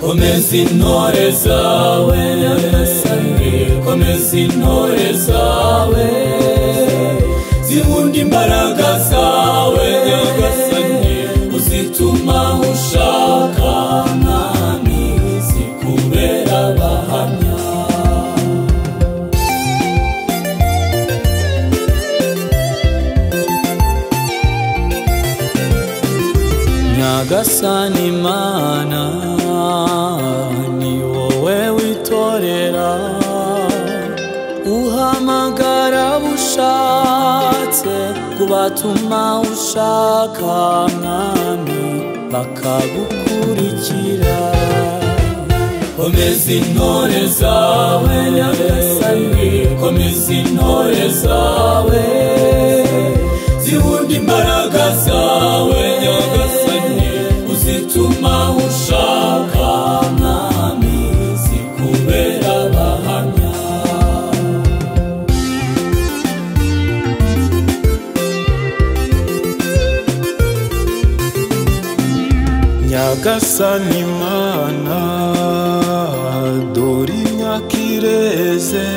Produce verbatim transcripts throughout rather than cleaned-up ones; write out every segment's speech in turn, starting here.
komeza intore zawe komeza intore zawe zihunda imbaraga zawe nyagasani uzituma ushaka mwami zikubera abahamya nyagasani mana ni wowe witorera uhamagara bushatse kubatuma ushaka mwami bakagukurikira komeza intore zawe nyagasani komeza intore zawe zihunda imbaraga zawe nyagasani uzituma ushaka mwami zikubera abahamya nyagasani mana dore imyaka ireze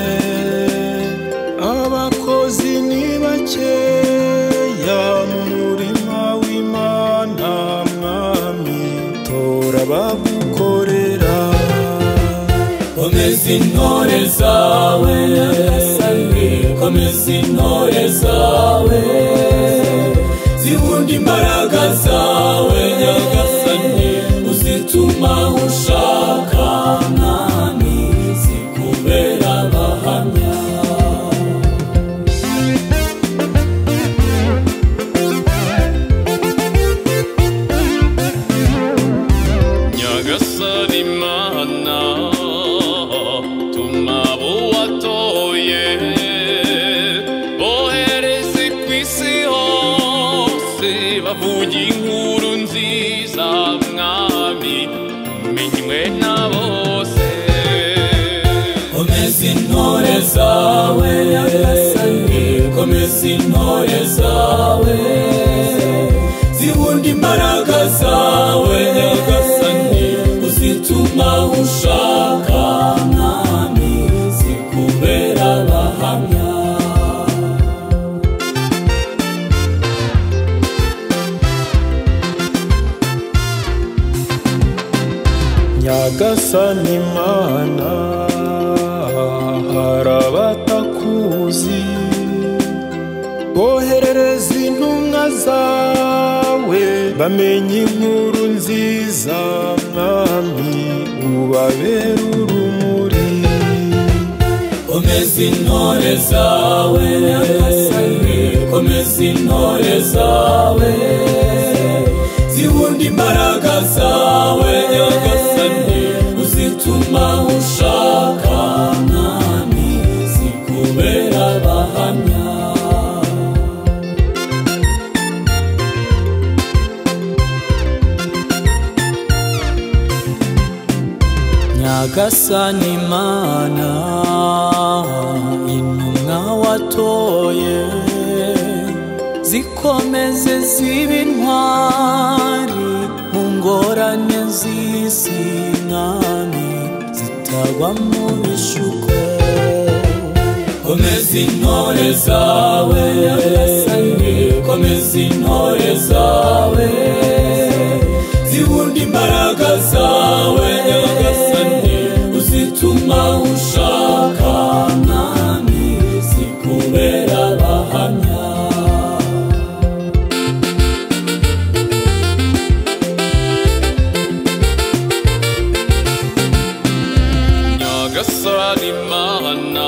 abakozi ni bakeya mu murima w'Imana mwami tora bagukorera komeza intore zawe komeza intore zawe zihunda imbaraga zawe nyagasani uzituma ushaka mwami zikubera abahamya nyagasani mana tuma abo watoye bohereze kw'isi hose bavuga inkuru nziza mwami menywe na bose komeza intore zawe komeza intore zawe zihunda imbaraga zawe nyagasani uzituma ushaka mwami zikubera abahamya nyagasani mana harabatakuzi boherereza intumwa zawe bamenye inkuru nziza mwami ubabera urumuri komeza intore zawe komeza intore zawe zihunda imbaraga zawe nyagasani uzituma ushaka mwami zikubera abahamya nyagasani mana intumwa watoye zikomeze zibe intwari mu ngorane z'isi mwami zitagwa mu bishuko komeza intore zawe komeza intore zawe zihunda imbaraga zawe nyagasani uzituma ushaka mwami zikubera abahamya nyagasani mana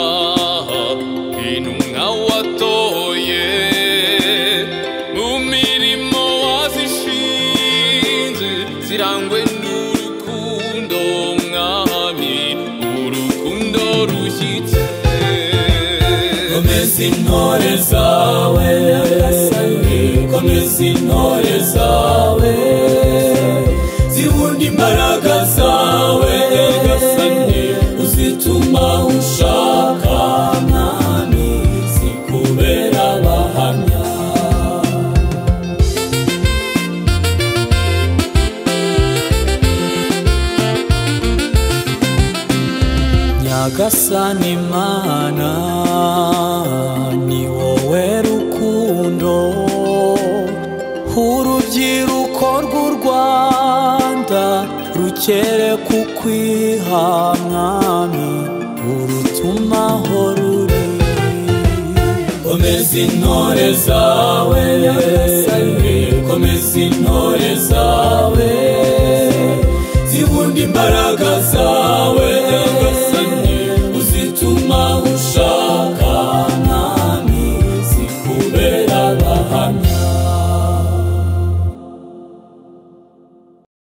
intumwa watoye mu mirimo wazishinze zirangwe n'urukundo mwami urukundo rushyitse komeza intore zawe komeza intore zawe zihunda imbaraga zawe nyagasani uzituma ushaka mwami zikubera abahamya nyagasani Mana ni wowe rukundo urubyiruko rw'u Rwanda rukere kukwiha mwami urutuma aho ruri komeza intore zawe komeza intore zawe